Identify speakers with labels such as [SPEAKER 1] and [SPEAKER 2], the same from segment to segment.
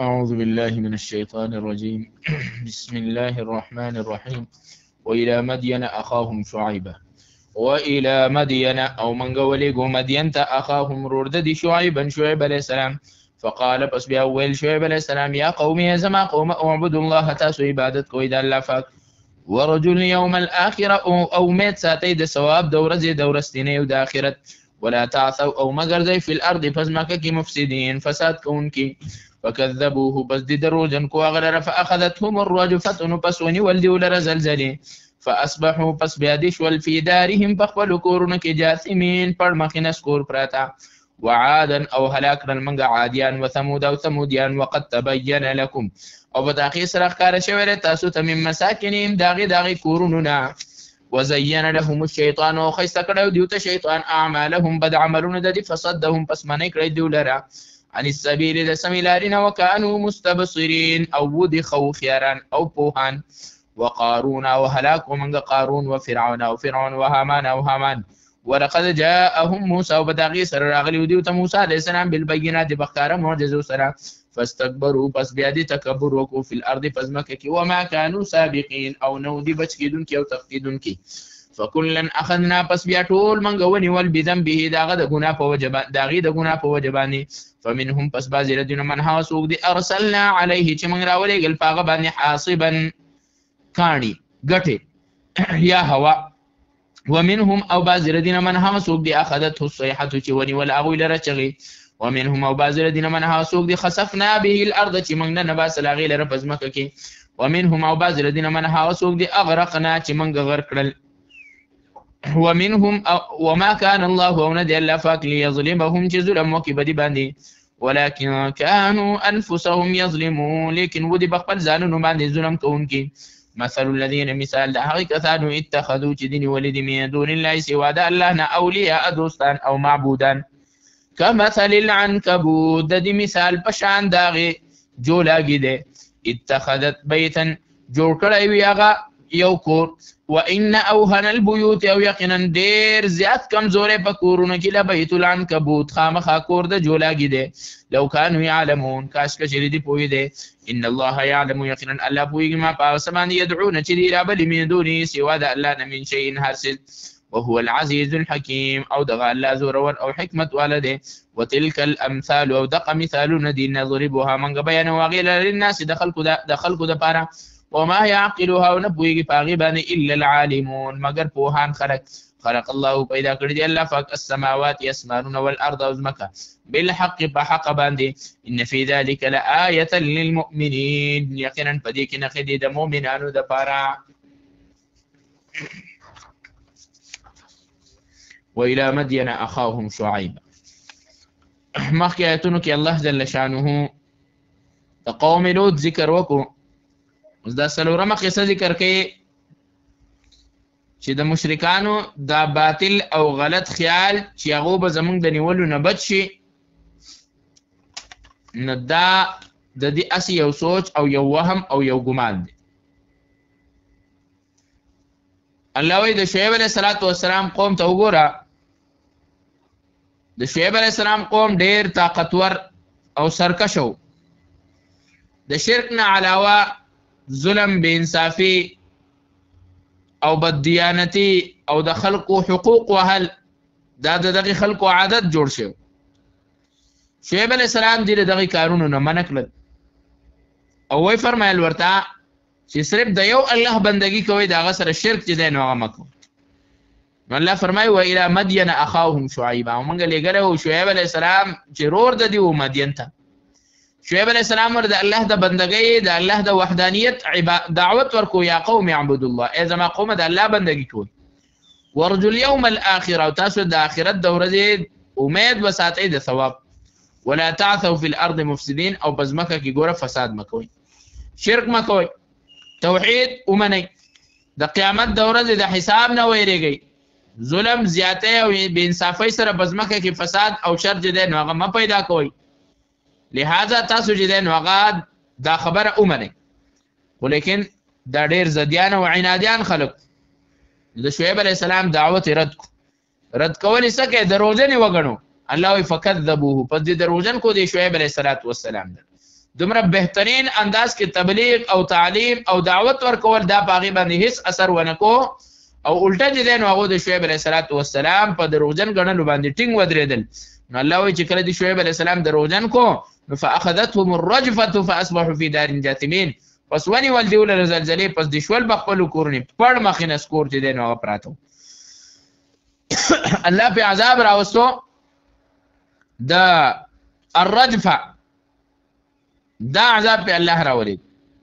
[SPEAKER 1] أعوذ بالله من الشيطان الرجيم بسم الله الرحمن الرحيم وإلى مدين أخاهم شعيبا وإلى مدين أو من قوليقو مدين أخاهم رردد شعيبا شعيب عليه السلام فقال بس بأول شعيب عليه السلام يا قومي يا زما قوم اعبدوا الله تاسو عبادتكو إذا الله فاك ورجل يوم الآخرة أو ميت ساتي دا سواب دورزي دورستيني ودا آخرت ولا تعثوا أو مقرزي في الأرض فزمكك مفسدين فساد كونكي فكذبوه بس دي دروجن كو أغرر فأخذتهم الرجفة نبسوني والدي ولر زلزلي فأصبحوا بس بيادش والفي دارهم فقبلوا كورنك جاثمين فرمخنا سكور براتا وعادا أو هلاكنا المنقع عاديان وثمود أو ثموديان وقد تبين لكم أو بتاقي سرخ كار شوير تاسوت من مساكنهم داغي كورننا وزين لهم الشيطان وخيستكروا ديوت الشيطان أعمالهم بد عملون ددي فصدهم بس منك ردوا لرا عن السبيل لسميلارنا وكانوا مستبصرين أو ودي خوخيران أو بوهان وقارون وهلاك من قارون وفرعون وهامان ولقد جاءهم موسى وبداغي سر راغلي وديوت موسى عليه السلام بالبينات بختار معجزه سرا فاستكبروا بس بيدي تكبر وكو في الارض فزمكك وما كانوا سابقين او نودي بچكيدون كي او تفقيدون كي فكلا اخذنا بس بیا ټول منګ ونیول بذنبه داغه د ګنا په وجبان داغي د ګنا په وجبانی فمنهم پس باز الذين من حاسوق دي ارسلنا عليه چې موږ راولېګل پاغه باندې حاصبا کانی غټه یا هوا ومنهم او باز الذين من حاسوق دي اخذته الصيحه چې ونیول اغوی لره چغي ومنهم او باز الذين من حاسوق دي خسفنا به الارض چې موږ نه باس لاغي لره پزمکه کې ومنهم او باز الذين من حاسوق دي اغرقنا چې موږ غرق کړل ومنهم وما كان الله وندي الله فاك ليظلمهم ظلم وكبدي باندي ولكن كانوا انفسهم يظلمون لكن ودي بخبل زانو باندي ظلم كونكي مثل الذين مثال ده حقيقة اتخذوا دين ولد من دون الله سوى الله اولياء دوستان او معبودان كمثل العنكبوت دي مثال پشان داغي جولاگي ده اتخذت بيتا جوړ کړی وی هغه یو کور وان اوهن البيوت او يقينا دير زیات کمزورې په کورونو کې لبیت العنکبوت خامخا کور د جولاګي ده لو كانوا يعلمون کاش کچری دی پوی ده ان الله يعلم يقينا الله پوی ما پاسمان يدعون چې دی رب من دونه سوى ده الله نه من شيء هرسل وهو العزيز الحكيم او دغ الله زور او حكمه والده وتلك الامثال او دق مثالون دي نضربها من بيان وغيل للناس دخلكو ده پارا وما يعقلها ونبوي باغبان الا العالمون مگر پوهان خلق الله پیدا کړی دی الله فاک السماوات يسمانون والارض وزمكا بالحق بحق باندې ان في ذلك لآية للمؤمنين يقينا پدې کې نخدي د مؤمنانو د پارا وإلى مدين أخاهم شعيب مخکې آیتونو کې الله جل شانه د قوم لوط ذکر وکړو اوس دا څلورمه قصه ذکر کوي چې د مشرکانو دا باطل او غلط خیال چې هغه به زمونږ د نیولو نه بچ شي نو دا د دې اصلي یو سوچ او یو وهم او یو ګمان دی الله وایي د شعیب علیه السلام قوم ته وګوره د شعیب علیه السلام قوم ډېر طاقتور او سرکش و د شرک نه علاوه ظلم بے انصافی او بددیانتی او د خلقو حقوق وهل دا دغه خلقو عادت جوړ شو شعیب علیہ السلام دې دغه کارونو نه منع کړل او وی فرمایل ورته چې صرف د یو الله بندگی کوي دا سره شرک چې دی نو هغه مکو نو الله فرمایي و الى مدين اخاهم شعيب او موږ لګره شعیب علیہ السلام چې رور د دې و مدین ته شعیب علیہ السلام ورته الله د بندګۍ د الله د وحدانیت دعوت ورکو یا قوم اعبدوا الله ای زما قوم د الله بندګۍ کوي ورجو اليوم الاخره تاسو د اخرت د ورځې امید وساتئ د ثواب ولا تعثوا في الارض مفسدين او بزمکه کې ګوره فساد مکوئ شرک مکوئ توحید ومنئ د قیامت د ورځې د حساب نه ویریږئ ظلم زیاته او بے انصافی سره بزمکه کې فساد او شر جدي نو هغه م پیدا کوئ لہذا تاسو جدي نو هغه دا خبره ومنئ ولیکن دا ډیر زديان او عنادیان خلق د شعیب علیہ السلام دعوت رد کول سکه دروژن وګڼو الله وی فکذبوه پس دې دروژن کو دی شعیب علیہ السلام دومره بهترین انداز کې تبلیغ او تعلیم او دعوت ورکول دا په هغې باندې هیڅ اثر ونه کو او الټه چې دی نو هغوی د شعیب علیه السلام په دروغجن ګڼلو باندې ټینګ ودرېدل. نو الله وایي چې کله د شعیب علیه السلام دروغجن کو نو فاخذتهم الرجفة فاصبحوا في دار جاثمين، پس ونیول دوی لره زلزلې، پس د شول په خپلو کورونو پړ مخې نه سکور چې دی نو هغه پراته الله په عذاب راوستو. د الرجفه دا عذاب په الله راولید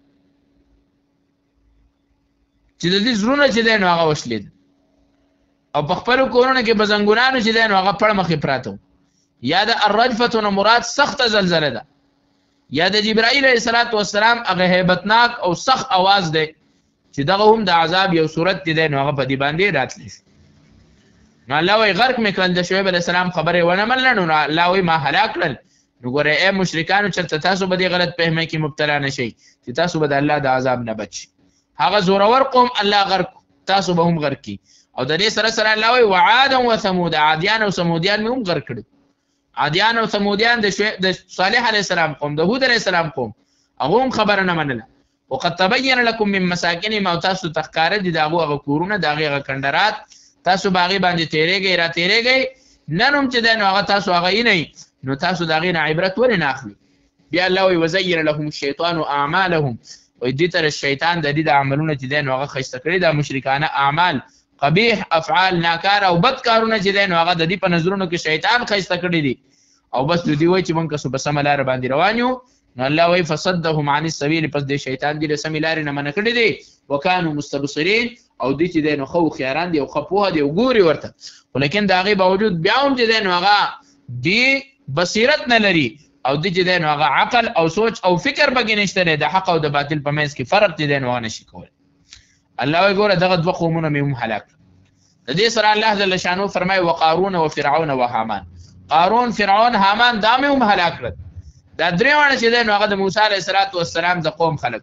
[SPEAKER 1] چې د دې زړونه چې دی نو هغه وشلید او په خپلو کورونو کې بزنګونانو چې دی نو هغه پړ مخې پراته. یا د الرجفه نه مراد سخته زلزله ده، یا د جبرائیل علیه السلام هغه هیبتناک او سخت اواز دی چې دغه هم د عذاب یو صورت دی نو هغه په دې باندې راتلی شو. نو الله وایي غرق مې کړل، د شعیب علیه السلام خبرې ونه منله نو الله وایي ما هلاک کړل. نو ګورئ ای مشرکانو چېرته تاسو به دې غلط فهمۍ کې مبتلا نه شئ چې تاسو به د الله د عذاب نه بچ. هغه زورور قوم الله غرق، تاسو به هم غرق کی. او د دې سره سره الله وایي وعادا وثمود، عادیان او ثمودیان مې هم غرق کړي. عادیان او ثمودیان د صالح علیه السلام قوم، د هود علیه السلام قوم، هغه هم خبره نه منله. وقد تبین لکم من مساکنهم، او تاسو ته ښکاره دي د هغو هغه کورونه، د هغې هغه کندرات، تاسو به هغې باندې تېرېږئ را تېرېږئ. نن هم چې دی نو هغه تاسو هغه اینئ نو تاسو د هغې نه عبرت ولې نه اخلئ؟ بیا الله وایي وزین لهم الشیطان اعمالهم، وایي دې ته شیطان د دې د عملونه چې دی نو هغه ښایسته کړي، دا مشرکانه اعمال، قبیح افعال، ناکاره او بد کارونه چې دی نو هغه د دې په نظرونو کې شیطان ښایسته کړي دي. او بس دوی وایي چې موږ که په سمه لاره باندې روان یو. نو الله وایي فصدهم عن السبیل، پس د شیطان دې له سمې لارې نه منع کړي دي. وکانو مستبصرین، او دوی چې دی نو ښه هوښیاران دي او ښه پوهه دي او ګوري ورته، خو لیکن د هغې باوجود بیا هم چې دی نو هغه دی بصیرت نه لري او دی چې دی نو هغه عقل او سوچ او فکر پکې نشته دی، د حق او د باطل په منځ کې فرق چې دی نو هغه نشي کولی. الله وایي ګوره دغه دوه قومونه مې هم هلاک کړل. د دې سره الله جل شانه فرمایي وقارون وفرعون وهامان، قارون، فرعون، هامان دا مې هم هلاک کړل. دا درې واړه چې دی نو هغه د موسی علیه السلام د قوم خلک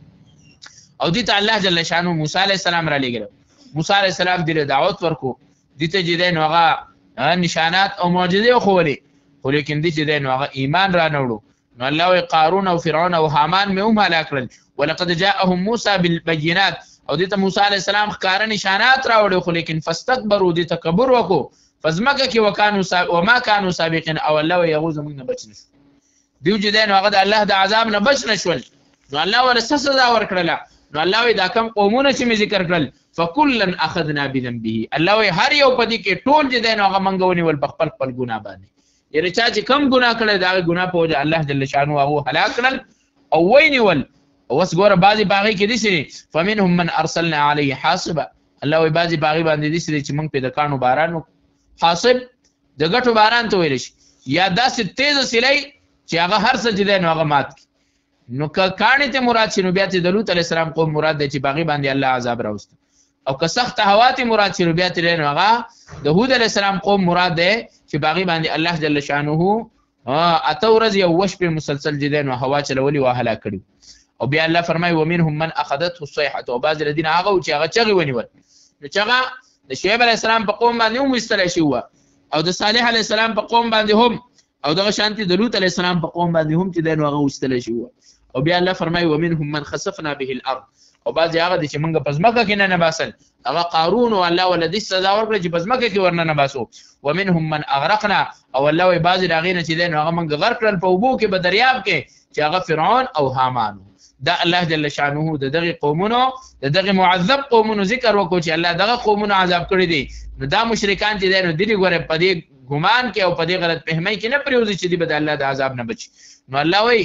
[SPEAKER 1] او دې ته الله جل شانه موسی علیه السلام را لېږلی. موسی علیه السلام دې له دعوت ورکو، دې ته چې دی نو هغه نشانات او معجزې وښولې، خو لیکن دې چې دی نو هغه ایمان را نه وړو. نو الله وایي قارون او فرعون او هامان مې هم هلاک کړل. ولقد جاءهم موسی بالبینات، او دې ته موسی علیه السلام ښکاره نشانات راوړي، خو لیکن فاستکبروا، دې تکبر وکړو په ځمکه کې وما کانوا سابقین، او الله وایي هغوی زموږ نه بچ نه شو. دوی چې دی نو هغه د الله د عذاب نه بچ نه شول. نو الله ورله څه سزا ورکړله؟ نو الله وایي دا کم قومونه چې مې ذکر کړل فکلا اخذنا بذنبه، الله وایي هر یو په دې کې ټول چې دی نو هغه موږ ونیول په خپل خپل ګناه باندې. یعنې چا چې کم ګناه کړی د هغې ګناه په وجه الله جل شانو هغه هلاک کړل او ونیول. اوس ګوره بعضې په هغې کې داسې دي فمنهم من ارسلنا علیه حاصبه، الله وایي بعضې په هغې باندې داسې دي چې موږ پرې د کاڼو باران وکړو. حاصب د ګټو باران ته ویلی شي، یا داسې تیزه سیلی چې هغه هر څه چې دی نو هغه مات کړي. نو که کاڼې ته مراد شي نو بیا چې د لوط علیه السلام قوم مراد دی چې په هغې باندې الله عذاب راوسته، او که سخته هوا ته مراد شي نو بیا چې دی نو هغه د هود علیه السلام قوم مراد دی چې په هغې باندې الله جل شانه 8 ورځې او 8 شپې مسلسل چې دی نو هوا چلولي او هلاک کړي. او بیا الله فرمایي ومنهم من اخذته الصیحة، او بعضې له دې نه هغه و چې هغه چغې ونیول. نو چغه د شعیب علیه السلام په قوم باندې هم ویستلی شوي وه، او د صالح علیه السلام په قوم باندې هم، او دغه شانتې د لوط علیه السلام په قوم باندې هم چې دی نو هغه ویستلی شوي وه. او بیا الله فرمایي ومنهم من خسفنا به الارض، او بعضې هغه دي چې موږ په ځمکه کې نه نباسل، هغه قارون او الله ولدي سزا ورکړه چې په ځمکه کې ورنه نباسو. ومنهم من اغرقنا، او الله وایي بعضې د هغې نه چې دی نو هغه موږ غرق کړل په اوبو کې، په دریاب کې، چې هغه فرعون او هامان. دا الله جل شانه د دغه قومونو، د دغه معذب قومونو ذکر وکړو چې الله دغه قومونو عذاب کړی دی. نو دا مشرکان چې دی نو دې ګوره په دې ګمان کې او په دې غلط فهمۍ کې نه پرېوځي چې دوی به د الله د عذاب نه بچي. نو الله وایي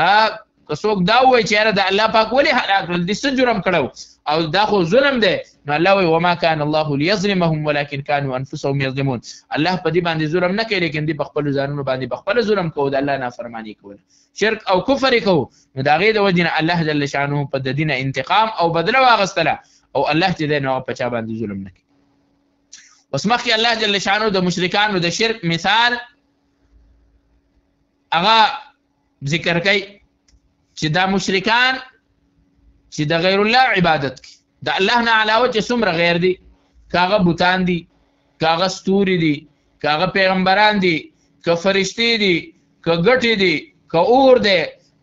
[SPEAKER 1] که څوک دا ووایي چې یاره د الله پاک ولې هلاک کړل، دې څه جرم کړی او دا خو ظلم دی. نو الله وایي وما کان الله لیظلمهم ولکن کانوا انفسهم یظلمون، الله په دې باندې ظلم نه کوي لیکن دوی په خپلو ځانونو باندې په خپله ظلم کوو، د الله نافرماني کوله، شرک او کفر یې کوو. نو د هغې د وجې نه الله جل شانه په د دې نه انتقام او بدله واخیستله، او الله چې دی نو هغه په چا باندې ظلم نه کوي. اوس مخکې الله جل شانه د مشرکانو د شرک مثال هغه ذکر کوي چې دا مشرکان چې د غیر الله عبادت کوي، د الله نه علاوه چې څومره غیر دي، که هغه بوتان دي، که هغه ستوري دي، که هغه پیغمبران دي، که فرشتې دي، که ګټې دي، که اور دی،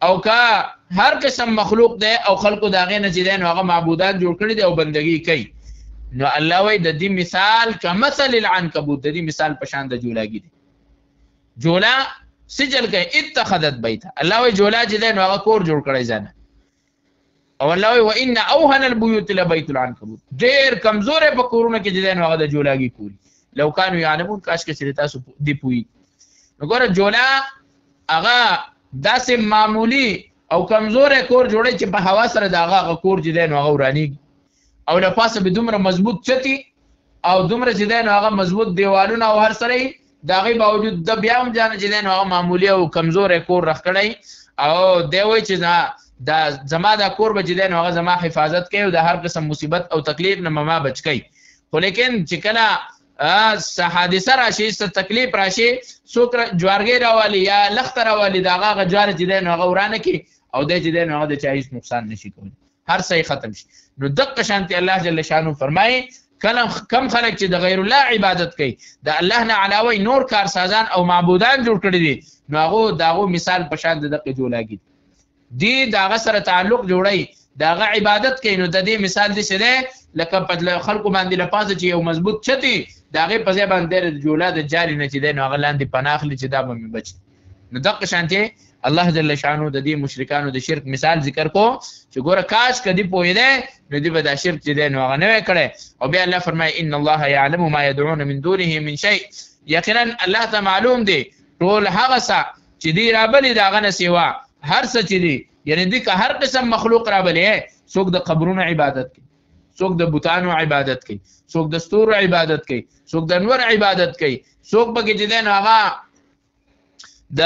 [SPEAKER 1] او کا هر قسم مخلوق دی او خلقو د هغې نه چې دی نو هغه معبودات جوړ کړي دي او بندګي کوي. نو الله وایي د دې مثال کمثل العنکبوت، د دې مثال په شان د جولاګي دی. جولا سجل کوي اتخذت بیته، الله وایي جولا چې دی نو هغه کور جوړ کړی ځانه. او الله وایي وان اوهن البیوت لبیت العنکبوت، ډېر کمزوری په کورونه کې چې دی نو هغه د جولاګي کوري. لو کانوا یعلمون، کاش کې چې تاسو دی پوهیږئ. نو ګوره جولا هغه داسې معمولی او کمزوری کور جوړی چې په هوا سره د هغه کور چې دی نو هغه ورانېږي، او له پاسه به دومره مضبوط چتي او دومره چې دی نو هغه مضبوط دیوالونه او هر سره یې، د هغې باوجود د بیا هم جانه چې دی نو هغه معمولي او کمزوری کور رخ کړی. او دی وایي چې دا زما دا کور به چې دی نو هغه زما حفاظت کوي او د هر قسم مصیبت او تکلیف نه ما بچ کوي. خو لیکن چې کله حادثه راشي، څه تکلیف راشي، څوک جوارګۍ راوالي یا لخته راوالي، د هغه جوار چې دی نو هغه ورانه کړي او دی چې دی نو هغه د چا هېڅ نقصان نشي کولی، هر څه ختم شي. نو دقه شانتې الله جل شانو فرمایي کم خلک چې د غیر الله عبادت کوي، د الله نه علاوه نور کارسازان او معبودان جوړ کړي دي، نو هغو د هغو مثال په شان د دقې جولاګي دی. د هغه سره تعلق جوړی، د هغه عبادت کوي، نو د دې مثال داسې دی لکه په خلکو باندې له پاسه چې یو مضبوط چتي د هغې په ځای باندې د جولا د جاري نه چې دی نو هغه لاندې پناه اخلي چې دا به مې بچي. نو دقه شانتې الله جل شانو د دې مشرکانو د شرک مثال ذکر کو چې ګوره کاش کدی پوهېدی نو دوی به دا شرک چې دی نو هغه نه وی کړی. او بیا الله فرمایي ان الله یعلم ما یدعون من دونه من شیء، یقینا الله ته معلوم دی ټول هغه څه چې دوی رابلي د هغه نه سوا هر څه چې دي، یعنې دوی که هر قسم مخلوق رابلي، څوک د قبرونو عبادت کوي، څوک د بوتانو عبادت کوي، څوک د ستورو عبادت کوي، څوک د انور عبادت کوي، څوک پکې چې دی نو هغه د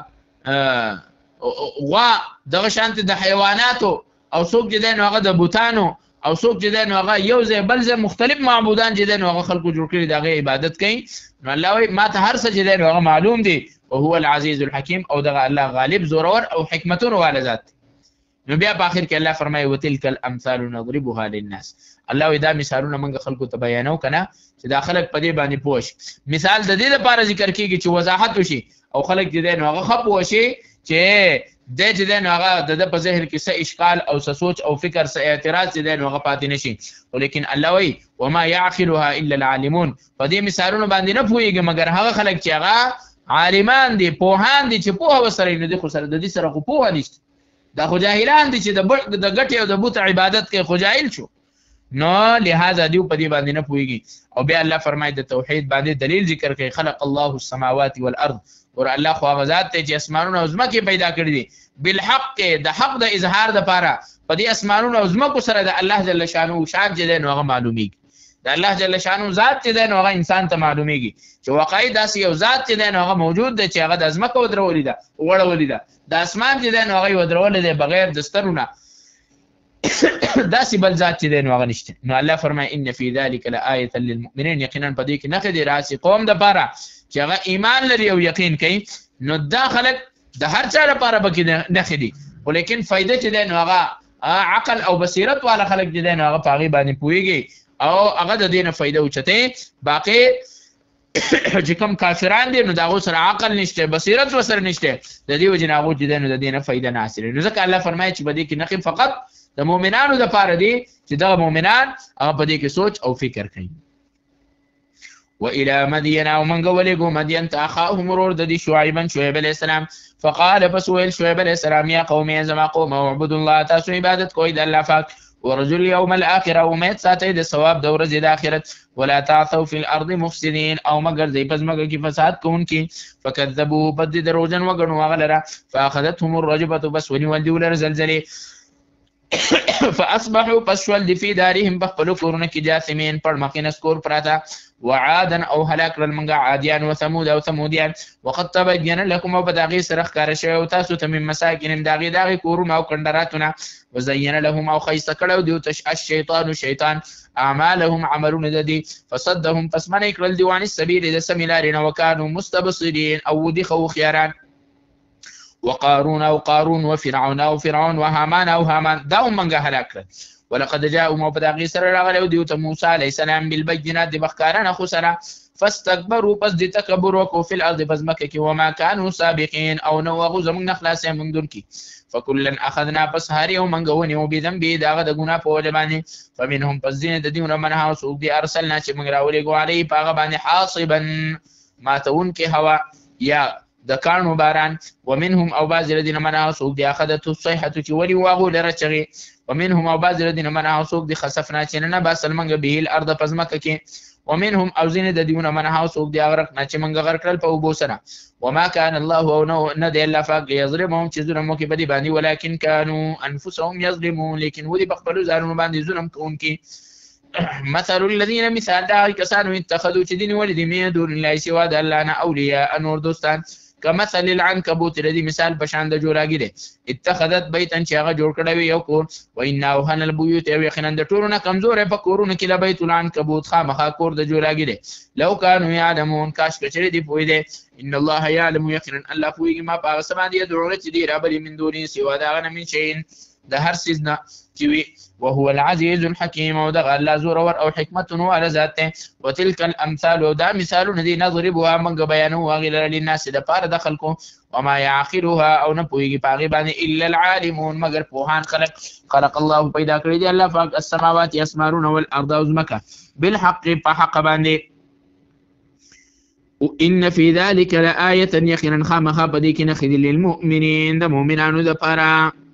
[SPEAKER 1] غوا دغه شانتې د حیواناتو، او څوک چې دی نو هغه د بوتانو، او څوک چې دی نو هغه یو ځای بل ځای مختلف معبودان چې دی نو هغه خلکو جوړ کړي د هغې عبادت کوي. نو الله وایي ما ته هر څه چې دی نو هغه معلوم دی، وهو العزیز الحکیم، او دغه الله غالب زورور او حکمتونو والا ذات. نو بیا په آخر کې الله فرمایي وتلک الامثال نضربها للناس، الله وایي دا مثالونه موږ خلکو ته بیانو که نه چې دا خلک په دې باندې پوه شي. مثال د دې لپاره ذکر کېږي چې وضاحت وشي او خلک چې دی نو هغه ښه پوه شي چې دی چې دی نو هغه د ده په ذهن کې څه اشکال او څه سوچ او فکر څه اعتراض چې دی نو هغه پاتې نه شي. ولیکن الله وایي وما یعقلها الا العالمون، په دې مثالونو باندې نه پوهېږي مګر هغه خلک چې هغه عالمان دي، پوهان دي، چې پوهه ورسره وي. نو دی خو سره د دې سره خو پوهه نشته، دا خو جاهلان دي چې د ګټې او د بوت عبادت کوي، خو جاهل شو. نو لہذا دیو په دې باندې نه پوهېږي. او بیا الله فرمایي د توحید باندې دلیل ذکر کوي خلق الله السماوات والارض، اور الله خو هغه ذات دی چې اسمانونه او ځمکې پیدا کړي دي بالحق، د حق د اظهار دپاره په دې اسمانونو او ځمکو سره د الله جل شانو شان چې دی نو هغه معلومیږي، د الله جل شانو ذات چې دی نو هغه انسان ته معلومیږي چې واقعي داسې یو ذات چې دی نو هغه موجود دی چې هغه د ځمکه ودرولې ده وړولې ده، د اسمان چې دی نو هغه یې ودرولی دی بغیر د سترونه، داسې بل ذات چې دی نو هغه نشته. نو الله فرمایي ان فی ذلک لآیة للمؤمنین، یقینا په دې کې نښې دي راسې قوم دپاره چې هغه ایمان لري او یقین کوي. نو دا خلک د هر چا لپاره پکې نښې دي، خو لیکن فایده چې دی نو هغه عقل او بصیرت والا خلک چې دی نو هغه په هغې باندې پوهېږي او هغه د دې نه فایده اوچتوي. باقي چې کوم کافران دي نو د هغو سره عقل نشته، بصیرت ورسره نشته، د دې وجې نه هغو چې دی نو د دې نه فایده نه حاصلوي. نو ځکه الله فرمایي چې په دې کې نښې فقط د مؤمنانو دپاره دي چې دغه مؤمنان هغه په دې کې سوچ او فکر کوي. وإلى مدين، او منګه ولېږو مدین ته اخاهم ورور د دې شعیبا، شعیب علیه السلام. فقال پس ویل شعیب علیه السلام یا قوم زما قوم اعبدوا الله، تاسو عبادت کوئ د الله پاک، ورجو اليوم الاخره، امید ساتئ د ثواب د ورځې د آخرت، ولا تعثوا في الارض مفسدين، او مگر ځئ په ځمکه کې فساد کوونکي. فکذبوه، بد دې دروغجن وګڼو هغه لره. فاخذتهم الرجفة، بس ونیول دې ولره زلزلې. فاصبحوا، پس شول دي فی دارهم، بخپلو کورونه کې جاثمین، پړمخې نسکور پراته. وعادا، او هلاک کړل موږ عادیان، وثمود، او ثمودیان. وقد تبین لکم، او په د هغې سره ښکاره شوی او تاسو ته من مساکنهم د هغې کورونه او کنډراتونه. وزین لهم، او ښایسته کړی دوی ته الشیطان شیطان اعمالهم عملونه د دوی. فصدهم، پس منع کړل دوی عن السبیل د سمې لارې نه. وکانو مستبصرین، او ودي ښه هوښیاران. وقارون، او قارون، وفرعون، او فرعون، وهامان، او هامان، دا هم موږ هلاک کړل. ولقد جاءهم، او په د هغې سره راغلی دوی ته موسی علیه السلام بالبینات د بښکاره نښو سره. فاستكبروا، پس دې تکبر وکړو فی الارض په ځمکه کې. وما کانوا سابقین، او نه هغو زموږ نه خلاصې موندونکي. فكلا اخذنا پس هر یو منګه ونیو بذنبه داغه د ګناه په وجه باندې فمنهم پس ځینې د دې من هغه څوک دي ارسلنا چې موږ راولېږو علیه په هغه باندې حاصبا ماتونکې هوا یا د کاڼو باران ومنهم او بعض الذين من هغه څوک دي اخذته الصيحه چې ولي واغو لره چغې ومنهم او بعض الذين من هغه څوک دي خسفنا چې نه باسل منګه به الارض پس مکه کې ومنهم او ځینې د دیونه من هغه څوک دي غرقنا چې منګه غرق کړل په اوبو سره وما كان الله او نه دی الله پاک ليظلمهم چې ظلم وکړي په دې باندې ولكن كانوا انفسهم يظلمون لیکن ودي په خپلو ځانونو باندې ظلم کوونکي مثل الذين مثال دا کسانو اتخذوا چې دین ولدي من دون الله سوا د الله نه اولیاء نور دوستان كمثل العنكبوت الذي مثال بشان د جوړاګي دي اتخذت بيتا چې هغه جوړ کړی یو کور وان اوهن البيوت او یقینا د ټولو نه کمزور په کورونو کې لبیت العنکبوت خامخا کور د جوړاګي دي لو كانوا يعلمون کاش کچری دی پوی دي ان الله يعلم يقينا الله پوی ما په سما دي دروغ چې دی رب من دوني سوا دا غنه من شيء د هر سيزنا چې وهو العزيز الحكيم او دغه الله زور او حکمت نو على ذاته وتلك الامثال ودا مثال ندي نضربها من بيانو وغير للناس د پاره دخل کو وما يعقلها او نه پويږي پاغي باندې الا العالمون مگر پوهان خلق الله پیدا کړی دی الله پاک السماوات يسمرون والارض وزمك بالحق فحق باندې وان في ذلك لآية يقينا خامخ بديك نخذ للمؤمنين د مؤمنانو د پاره